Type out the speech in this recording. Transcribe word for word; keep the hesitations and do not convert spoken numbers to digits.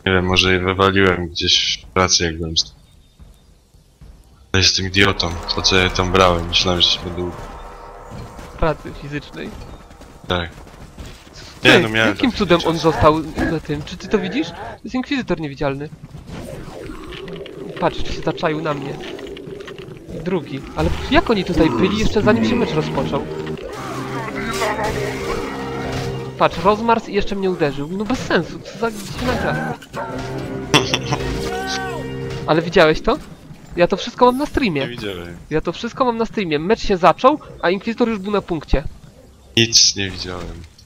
Nie wiem, może je wywaliłem gdzieś w pracy jak byłem. Ja jestem idiotą. Po co ja tam brałem? Myślałem, że się będę uczył. Pracy fizycznej. Tak. Nie, Nie, no miałem jakim taki cudem czas. on został na tym? Czy ty to widzisz? To jest inkwizytor niewidzialny. Patrz, czy się zaczaił na mnie. Drugi. Ale jak oni tutaj byli jeszcze zanim się mecz rozpoczął? Patrz, rozmars i jeszcze mnie uderzył. No bez sensu, co za dziwna gra. Ale widziałeś to? Ja to wszystko mam na Nie streamie. widziałem. Ja to wszystko mam na streamie. Mecz się zaczął, a inkwizytor już był na punkcie. Nic nie widziałem.